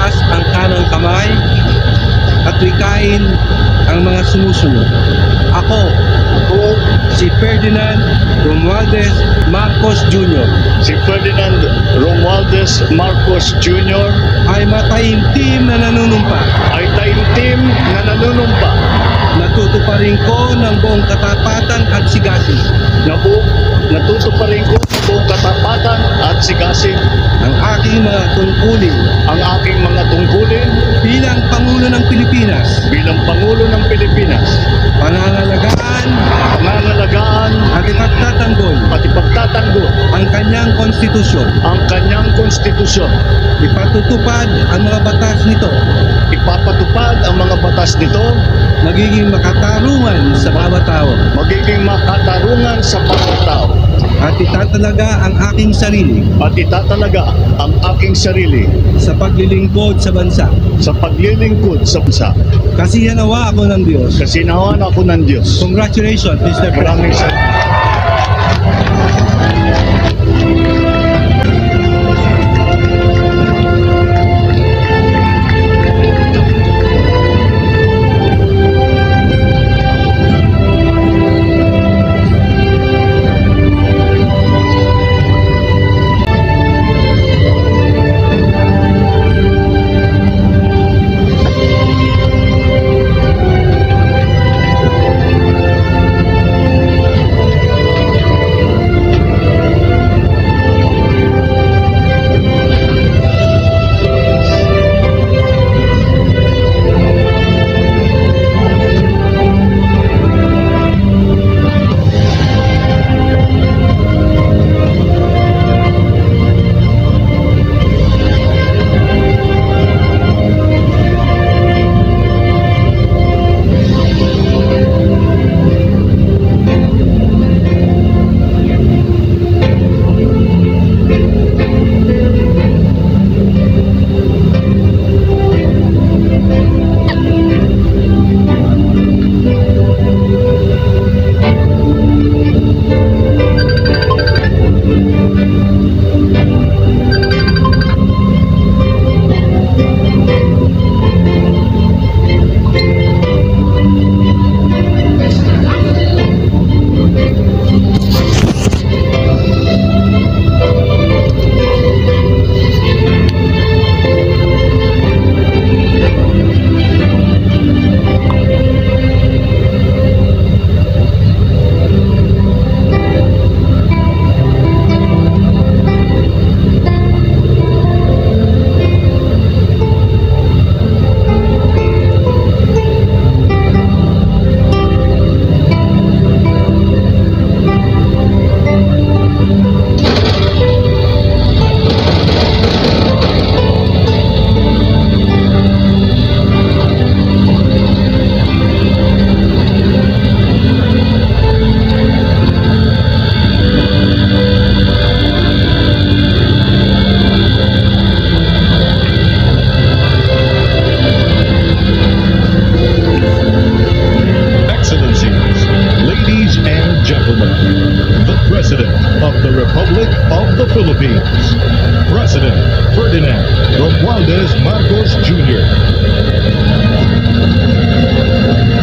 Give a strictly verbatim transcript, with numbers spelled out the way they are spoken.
itaas ang kanang kamay at wikain ang mga sumusunod. Ako, Ako, si Ferdinand Romualdez Marcos Junior si Ferdinand Romualdez Marcos Junior ay mataimtim na nanunumpa. ay taimtim na nanunumpa Natutuparin ko ng buong katapatan at sigasig na bu natutuparin ko sa buong katapatan at sigasig ang aking mga tungkulin ang aking mga tungkulin bilang Pangulo ng Pilipinas, bilang Pangulo ng Pilipinas, panangalagaan pangangalagaan at ipagtatanggol at ipagtatanggol ang kanyang konstitusyon, ang kanyang konstitusyon, ipatutupad ang mga batas nito, ipapatupad ang mga batas nito, magiging makatarungan sa bawat tao, magiging makatarungan sa bawat tao, at itatalaga ang aking sarili at itatalaga ang aking sarili sa paglilingkod sa bansa. sa paglilingkod sa bansa. Kasi hanawa ako ng Diyos. Kasi nawan ako ng Diyos. Congratulations, Mister President. Maraming salamat. Philippines, President Ferdinand Romualdez Marcos Junior